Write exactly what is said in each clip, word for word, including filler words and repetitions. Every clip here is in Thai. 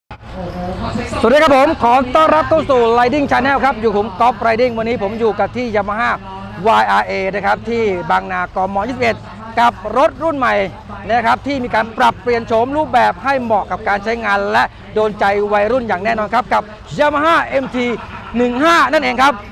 สวัสดีครับผมขอต้อนรับเข้าสู่ Riding Channel ครับอยู่ผมก๊อฟ Riding วันนี้ผมอยู่กับที่ Yamaha วาย อาร์ เอ นะครับที่บางนากม. ยี่สิบเอ็ดกับรถรุ่นใหม่นะครับที่มีการปรับเปลี่ยนโฉมรูปแบบให้เหมาะกับการใช้งานและโดนใจวัยรุ่นอย่างแน่นอนครับกับ Yamaha เอ็ม ที สิบห้า นั่นเองครับ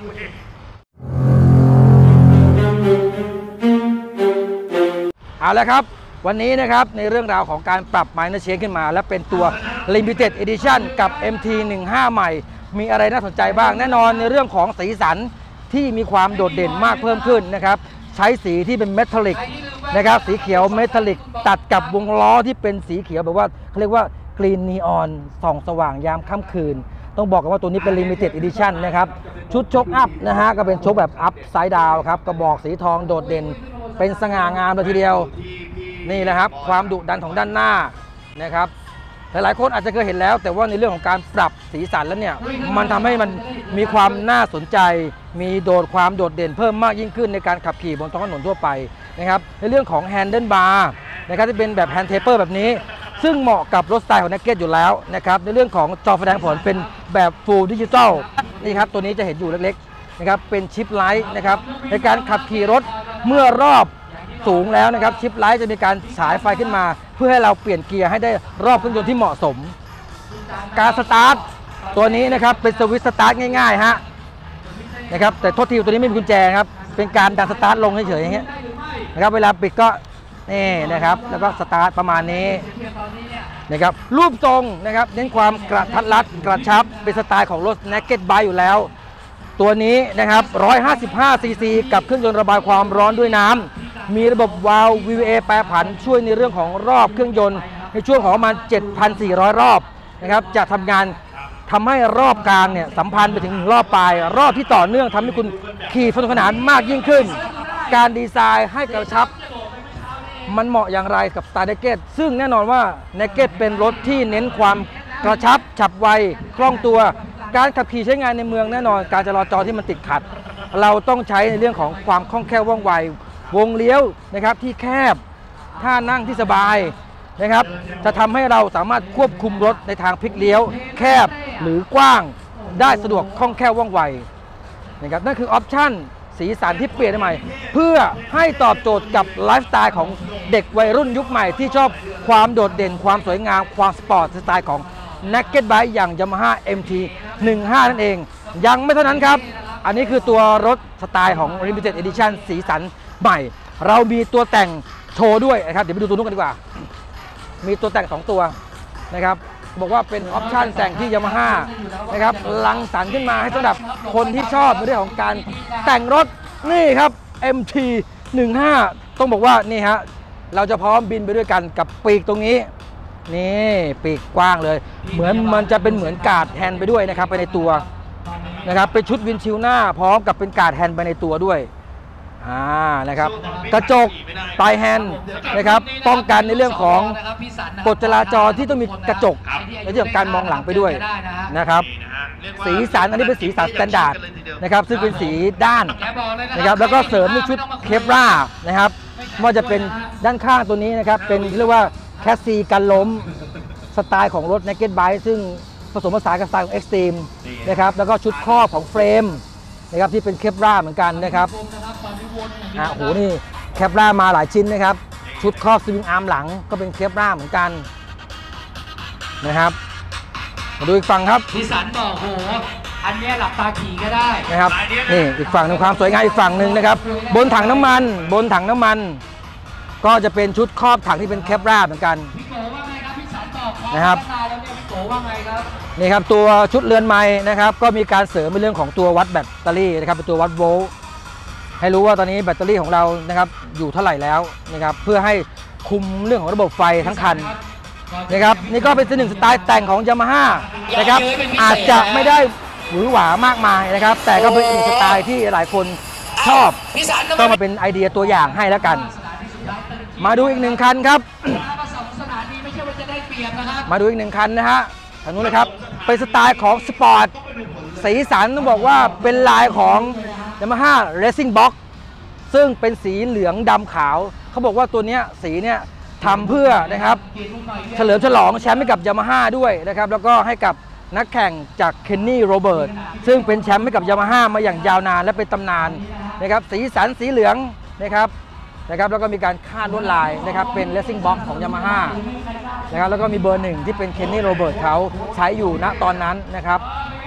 เอาละครับวันนี้นะครับในเรื่องราวของการปรับไมเนอร์เชนขึ้นมาและเป็นตัว Limited Edition กับ เอ็ม ที สิบห้า ใหม่มีอะไรน่าสนใจบ้างแน่นอนในเรื่องของสีสันที่มีความโดดเด่นมากเพิ่มขึ้นนะครับใช้สีที่เป็นเมทัลลิกนะครับสีเขียวเมทัลลิกตัดกับวงล้อที่เป็นสีเขียวแบบว่าเขาเรียกว่ากรีนนีออนส่องสว่างยามค่ำคืนต้องบอกกันว่าตัวนี้เป็น Limited Edition นะครับชุดชกอัพนะฮะก็เป็นชกแบบอัพไซด์ดาวครับกระบอกสีทองโดดเด่นเป็นสง่างามเลยทีเดียวนี่แหละครับความดุดันของด้านหน้านะครับหลายๆคนอาจจะเคยเห็นแล้วแต่ว่าในเรื่องของการปรับสีสันแล้วเนี่ยมันทำให้มันมีความน่าสนใจมีโดดความโดดเด่นเพิ่มมากยิ่งขึ้นในการขับขี่บนท้องถนนทั่วไปนะครับในเรื่องของแฮนเดิลบาร์นะครับที่เป็นแบบแฮนด์เทปเปอร์แบบนี้ซึ่งเหมาะกับรถสไตล์ของนักเก็ตอยู่แล้วนะครับในเรื่องของจอแสดงผลเป็นแบบฟูลดิจิตอลนี่ครับตัวนี้จะเห็นอยู่เล็กๆนะครับเป็นชิปไลท์นะครับในการขับขี่รถเมื่อรอบสูงแล้วนะครับชิปไลท์จะมีการฉายไฟขึ้นมาเพื่อให้เราเปลี่ยนเกียร์ให้ได้รอบเครื่องยนต์ที่เหมาะสมการสตาร์ทตัวนี้นะครับเป็นสวิตช์สตาร์ทง่ายๆฮะนะครับแต่โทษทีตัวนี้ไม่มีกุญแจครับเป็นการดันสตาร์ทลงเฉยๆอย่างเงี้ยนะครับเวลาปิดก็นี่นะครับแล้วก็สตาร์ทประมาณนี้นะครับรูปทรงนะครับเน้นความกระทัดรัดกระชับเป็นสไตล์ของรถ Naked Bike อยู่แล้วตัวนี้นะครับหนึ่งร้อยห้าสิบห้าซีซีกับเครื่องยนต์ระบายความร้อนด้วยน้ำมีระบบวาล์ว วี วี เอ แปรผันช่วยในเรื่องของรอบเครื่องยนต์ในช่วงของประมาณ เจ็ดพันสี่ร้อย รอบนะครับจะทำงานทำให้รอบกลางเนี่ยสัมพันธ์ไปถึงรอบปลายรอบที่ต่อเนื่องทำให้คุณขี่สนุกสนานมากยิ่งขึ้นการดีไซน์ให้กระชับมันเหมาะอย่างไรกับสไตล์ Naked ซึ่งแน่นอนว่า Naked เป็นรถที่เน้นความกระชับฉับไวคล่องตัวการขับขี่ใช้งานในเมืองแน่นอนการจราจรที่มันติดขัดเราต้องใช้ในเรื่องของความคล่องแคล่วว่องไววงเลี้ยวนะครับที่แคบท่านั่งที่สบายนะครับจะทำให้เราสามารถควบคุมรถในทางพลิกเลี้ยวแคบหรือกว้างได้สะดวกคล่องแคล่วว่องไวนะครับนั่นคือออปชั่นสีสันที่เปลี่ยนใหม่เพื่อให้ตอบโจทย์กับไลฟ์สไตล์ของเด็กวัยรุ่นยุคใหม่ที่ชอบความโดดเด่นความสวยงามความสปอร์ตสไตล์ของ Naked Bike อย่าง Yamaha เอ็ม ที สิบห้า นั่นเองยังไม่เท่านั้นครับอันนี้คือตัวรถสไตล์ของ Limited Edition สีสันใหม่เรามีตัวแต่งโชว์ด้วยนะครับเดี๋ยวไปดูตัวนู้นกันดีกว่ามีตัวแต่งสองตัวนะครับบอกว่าเป็นออปชั่นแต่งที่ Yamaha นะครับรังสรรค์ขึ้นมาให้สำหรับคนที่ชอบในเรื่องของการแต่งรถนี่ครับ เอ็ม ที สิบห้า ต้องบอกว่านี่ฮะเราจะพร้อมบินไปด้วยกันกับปีกตรงนี้นี่ปีกกว้างเลยเหมือนมันจะเป็นเหมือนการ์ดแฮนด์ไปด้วยนะครับไปในตัวนะครับเป็นชุดวินชิลหน้าพร้อมกับเป็นการ์ดแฮนด์ไปในตัวด้วยอ่านะครับกระจกปลายแฮนด์นะครับป้องกันในเรื่องของกฎจราจรที่ต้องมีกระจกในเรื่องของการมองหลังไปด้วยนะครับสีสันอันนี้เป็นสีสันสแตนดาร์ดนะครับซึ่งเป็นสีด้านนะครับแล้วก็เสริมด้วยชุดเคปรานะครับว่าจะเป็นด้านข้างตัวนี้นะครับเป็นเรียกว่าแคสซีกันล้มสไตล์ของรถ Naked Bike ซึ่งผสมผสานกับสไตล์ของ Extreme นะครับแล้วก็ชุดครอบของเฟรมนะครับที่เป็นเคปราเหมือนกันนะครับอ่ะโหนี่เคปรามาหลายชิ้นนะครับชุดครอบสวิงอาร์มหลังก็เป็นเคปราเหมือนกันนะครับมาดูอีกฝั่งครับพี่สันบอกโหอันนี้หลับตาขี่ก็ได้นะครับนี่อีกฝั่งนึงความสวยงามอีกฝั่งหนึ่งนะครับบนถังน้ำมันบนถังน้ำมันก็จะเป็นชุดครอบถังที่เป็นเคปราเหมือนกันพี่โกว่าไงครับพี่สันบอกนะครับพี่โกว่าไงครับนี่ครับตัวชุดเรือนไม้นะครับก็มีการเสริมในเรื่องของตัววัดแบตเตอรี่นะครับเป็นตัววัดโวลต์ให้รู้ว่าตอนนี้แบตเตอรี่ของเรานะครับอยู่เท่าไหร่แล้วนะครับเพื่อให้คุมเรื่องของระบบไฟทั้งคันนะครับนี่ก็เป็นหนึ่งสไตล์แต่งของ Yamaha นะครับอาจจะไม่ได้หวือหวามากมายนะครับแต่ก็เป็นอีกสไตล์ที่หลายคนชอบก็มาเป็นไอเดียตัวอย่างให้แล้วกันมาดูอีกหนึ่งคันครับมาดูอีกหนึ่งคันนะฮะทางนู้นเลยครับเป็นสไตล์ของสปอร์ตสีสันต้องบอกว่าเป็นลายของ Yamaha Racing Box ซึ่งเป็นสีเหลืองดำขาวเขาบอกว่าตัวนี้สีเนี่ยทำเพื่อนะครับเฉลิมฉลองแชมป์ให้กับยามาฮ่าด้วยนะครับแล้วก็ให้กับนักแข่งจากเคนนี่โรเบิร์ตซึ่งเป็นแชมป์ให้กับยามาฮ่ามาอย่างยาวนานและเป็นตำนานนะครับสีสันสีเหลืองนะครับนะครับแล้วก็มีการคาดลวดลายนะครับเป็นเลสซิ่งบ็อกซ์ของยามาฮ่านะครับแล้วก็มีเบอร์หนึ่งที่เป็นเคนนี่โรเบิร์ตเขาใช้อยู่ณตอนนั้นนะครับ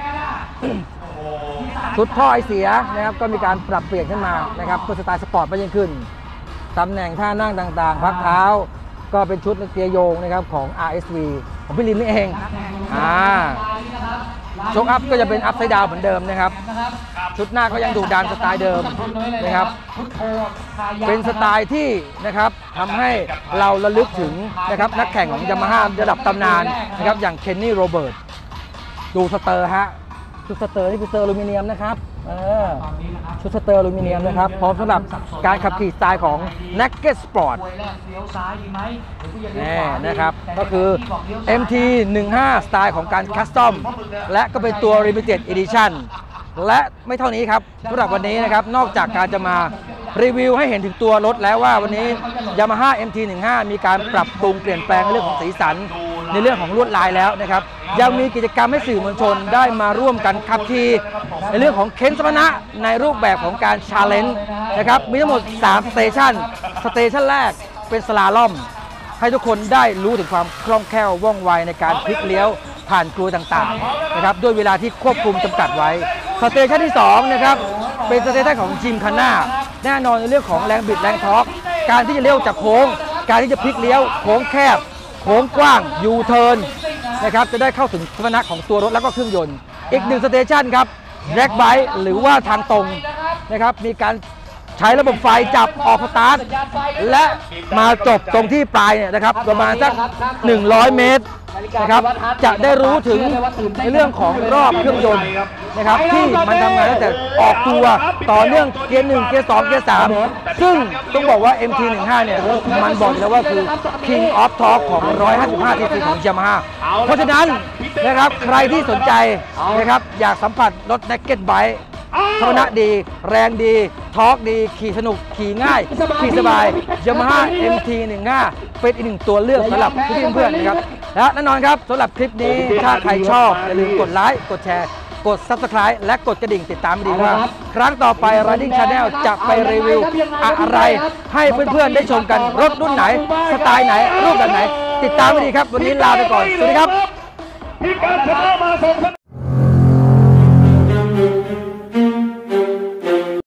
ชุดท่อไอเสียนะครับก็มีการปรับเปลี่ยนขึ้นมานะครับเพื่อสไตล์สปอร์ตมากยิ่งขึ้นตำแหน่งท่านั่งต่างๆพักเท้าก็เป็นชุดเกียร์โยงนะครับของ อาร์ เอส วี ของพี่ลินนี่เองอ่าโชคอัพก็จะเป็นอัพไซด์ดาวน์เหมือนเดิมนะครับชุดหน้าก็ยังดุดันสไตล์เดิมนะครับเป็นสไตล์ที่นะครับทำให้เราระลึกถึงนะครับนักแข่งของยามาฮ่าระดับตำนานนะครับอย่างเคนนี่โรเบิร์ตดูสเตอร์ฮะชุดสเตอร์นี่คือสเตอร์อลูมิเนียมนะครับเออชุดสเตอร์อลูมิเนียมนะครับพร้อมสำหรับการขับขี่สไตล์ของ Naked Sport นี่นะครับก็คือ เอ็ม ที สิบห้า สไตล์ของการคัสตอมและก็เป็นตัว Limited Edition และไม่เท่านี้ครับสำหรับวันนี้นะครับนอกจากการจะมารีวิวให้เห็นถึงตัวรถแล้วว่าวันนี้ Yamaha เอ็ม ที สิบห้า มีการปรับปรุงเปลี่ยนแปลงในเรื่องของสีสันในเรื่องของลวดลายแล้วนะครับยังมีกิจกรรมให้สื่อมวลชนได้มาร่วมกันขับขี่ในเรื่องของเค้นสมรรถนะในรูปแบบของการชาเลนจ์นะครับมีทั้งหมดสามสเตชันสเตชันแรกเป็นสลาล่อมให้ทุกคนได้รู้ถึงความคล่องแคล่วว่องไวในการพลิกเลี้ยวผ่านกลวยต่างๆนะครับด้วยเวลาที่ควบคุมจำกัดไว้สเตชันที่สองนะครับเป็นสเตชันของจิมคาน่าแน่นอนในเรื่องของแรงบิดแรงทอร์กการที่จะเลี้ยวจากโค้งการที่จะพลิกเลี้ยวโค้งแคบโค้งกว้างยูเทิร์นนะครับจะได้เข้าถึงสมรรถนะของตัวรถแล้วก็เครื่องยนต์อีกหนึ่งสเตชันครับแร็กไบค์หรือว่าทางตรงนะครับมีการใช้ระบบไฟจับออกสตาร์ทและมาจบตรงที่ปลายเนี่ยนะครับประมาณสักหนึ่งร้อยเมตรนะครับจะได้รู้ถึงในเรื่องของรอบเครื่องยนต์นะครับที่มันทำงานตั้งแต่ออกตัวต่อเนื่องเกียร์หนึ่งเกียร์สองเกียร์สามซึ่งต้องบอกว่า เอ็ม ที สิบห้า เนี่ยมันบอกแล้วว่าคือ King of Torque ของหนึ่งร้อยห้าสิบห้าซีซีของ Yamaha เพราะฉะนั้นนะครับใครที่สนใจนะครับอยากสัมผัสรถ Naked Bike สมรรถนะดีแรงดีทอร์กดีขี่สนุกขี่ง่ายขี่สบาย Yamaha เอ็ม ที สิบห้า เป็นอีกหนึ่งตัวเลือกสำหรับเพื่อนๆนะครับและแน่นอนครับสำหรับคลิปนี้ถ้าใครชอบอย่าลืมกดไลค์กดแชร์กด ซับสไครบ์ และกดกระดิ่งติดตามดีว่าครั้งต่อไป Riding Channel จะไปรีวิวอะไรให้เพื่อนๆได้ชมกันรถรุ่นไหนสไตล์ไหนรูปแบบไหนติดตามดีครับวันนี้ลาไปก่อนสวัสดีครับ